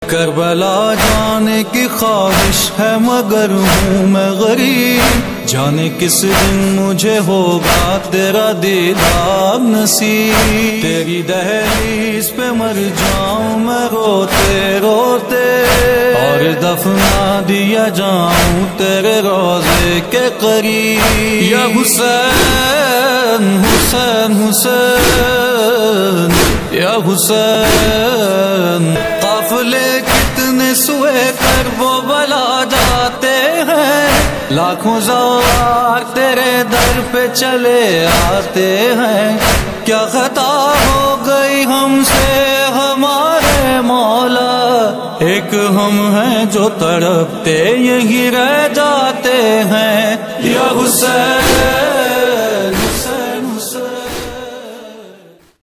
Karbala जाने की ख्वाहिश है मगर हूँ मैं गरीब, जाने किस दिन मुझे होगा तेरा दीदार नसीब। तेरी दहलीज पे मर जाऊं मैं रोते रोते, और दफना दिया जाऊं तेरे रोजे के करीब। या हुसैन हुसैन हुसैन या हुसैन, काफिले कितने सुए कर वो बला जाते हैं, लाखों ज़वार तेरे दर पे चले आते हैं। क्या खता हो गई हमसे हमारे मौला, एक हम हैं जो तड़पते यही रह जाते हैं। या हुसैन